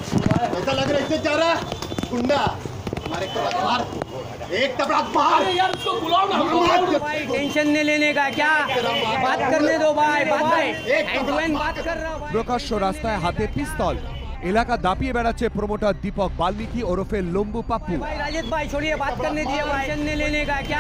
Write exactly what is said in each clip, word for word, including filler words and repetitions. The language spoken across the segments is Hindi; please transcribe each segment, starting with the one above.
ऐसा लग रहा है इससे जा रहा है गुंडा हमारे को मार एक तबड़ा मार यार उसको बुलाओ ना भाई टेंशन नहीं लेने का क्या बात करने दो भाई बात है बात कर रहा हूं प्रकाश्य रास्ताয় হাতে পিস্তল এলাকা দাপিয়ে বেড়াচ্ছে প্রমোটার দীপক বাল্মীকি ওরফে লম্বু পাপ্পু भाई राजेश भाई छोड़िए बात करने दिए भाई टेंशन नहीं लेने का क्या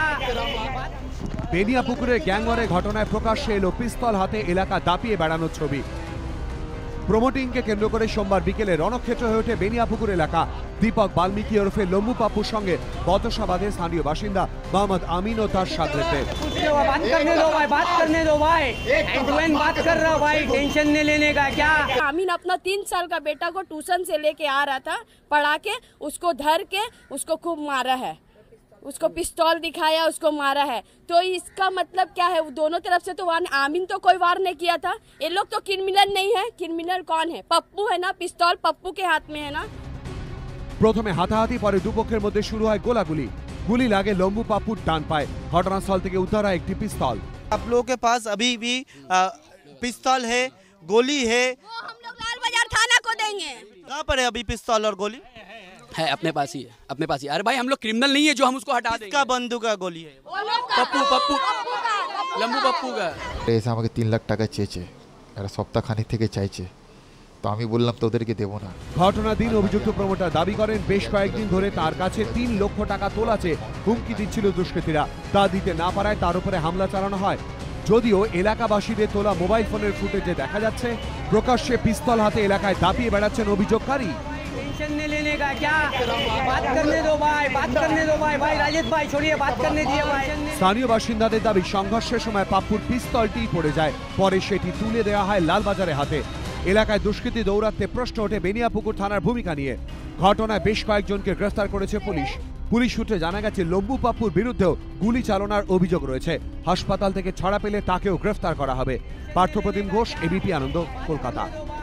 বেনিয়াপুকুরের গ্যাংওয়ারের ঘটনায় প্রকাশ্যে এলো পিস্তল হাতে এলাকা দাপিয়ে বেড়ানোর ছবি। প্রমোটিংকে কেন্দ্র করে সোমবার বিকেলে রণক্ষেত্র হয়ে ওঠে বেনিয়াপুকুর এলাকা। দীপক বাল্মীকি ওরফে লম্বু পাপ্পুর সঙ্গে বচসা বাঁধে স্থানীয় বাসিন্দা মোহাম্মদ আমিন ও তার সাথীদের। बात करने दो भाई बात करने दो भाई बात कर रहा भाई टेंशन नहीं लेने का क्या। अमीन अपना तीन साल का बेटा को ट्यूशन से लेके आ रहा था, पढ़ा के उसको धर के उसको खूब मारा है, उसको पिस्तौल दिखाया, उसको मारा है। तो इसका मतलब क्या है? दोनों तरफ से तो वार, आमीन तो कोई वार नहीं किया था। ये लोग तो क्रिमिनल नहीं है। क्रिमिनल कौन है? पप्पू है ना, पिस्तौल पप्पू के हाथ में है ना। প্রথমে হাতাহাতি পরে দুপক্ষের মধ্যে শুরু হয় গোলাগুলি। গুলি লাগে লম্বু পাপ্পুর ডান পায়ে। ঘটনাস্থল থেকে উদ্ধার হয় একটি পিস্তল। आप लोगों के पास अभी भी पिस्तौल है, गोली है, वो हम लोग लाल बाजार थाना को देंगे। कहाँ पर है अभी पिस्तौल और गोली? है अपने पास ही है, अपने पास ही। अरे भाई हम लोग क्रिमिनल नहीं है जो हम उसको हटा देंगे। किसका बंदूक का गोली है? पप्पू पप्पू लंबू पप्पू का। এসে আমাকে তিন লাখ টাকা চেয়েছে, একটা সপ্তাহখানেক থেকে চাইছে, তো আমি বললাম তোদেরকে দেবো না। ঘটনা দিন অভিযুক্ত প্রমোটার দাবি করেন বেশ কয়েকদিন ধরে তার কাছে তিন লক্ষ টাকা তোলা চেয়ে হুমকি দিচ্ছিল দুষ্কৃতীরা। তা দিতে না পারায় তার উপরে হামলা চালানো হয়। যদিও এলাকাবাসীদের তোলা মোবাইল ফোনের ফুটেজে দেখা যাচ্ছে প্রকাশ্যে পিস্তল হাতে এলাকায় দাপিয়ে বেড়াচ্ছেন অভিযোগকারী। टेंशन नहीं लेने का क्या बात करने दो भाई बात करने दो भाई भाई राजेश भाई छोड़िए बात करने दिए भाई। স্থানীয় বাসিন্দাদের দাবি সংঘর্ষের সময় পাপ্পুর পিস্তলটি পড়ে যায়, পরে সেটি তুলে দেওয়া হয় লালবাজারের হাতে। এলাকায় দুষ্কৃতী দৌরাত্মে প্রশ্ন ওঠে বেনিয়াপুকুর থানার ভূমিকা নিয়ে। ঘটনায় বেশ কয়েকজনকে গ্রেফতার করেছে পুলিশ। পুলিশ সূত্রে জানা গেছে লম্বু পাপ্পুর বিরুদ্ধেও গুলি চালনার অভিযোগ রয়েছে। হাসপাতাল থেকে ছাড়া পেলে তাকেও গ্রেফতার করা হবে। পার্থপ্রতিম ঘোষ, এবিপি আনন্দ, কলকাতা।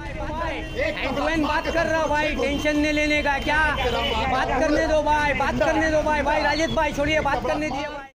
बात कर रहा भाई टेंशन नहीं लेने का क्या बात करने दो भाई बात करने दो भाई भाई राजेश भाई छोड़िए बात करने दिए भाई।